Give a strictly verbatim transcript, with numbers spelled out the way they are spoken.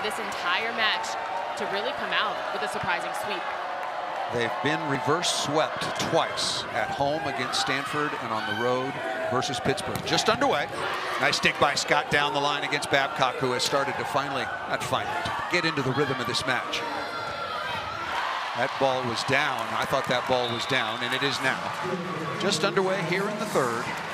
this entire match to really come out with a surprising sweep. They've been reverse swept twice, at home against Stanford and on the road versus Pittsburgh. Just underway. Nice stick by Scott down the line against Babcock, who has started to finally, not finally, get into the rhythm of this match. That ball was down. I thought that ball was down, and it is now. Just underway here in the third.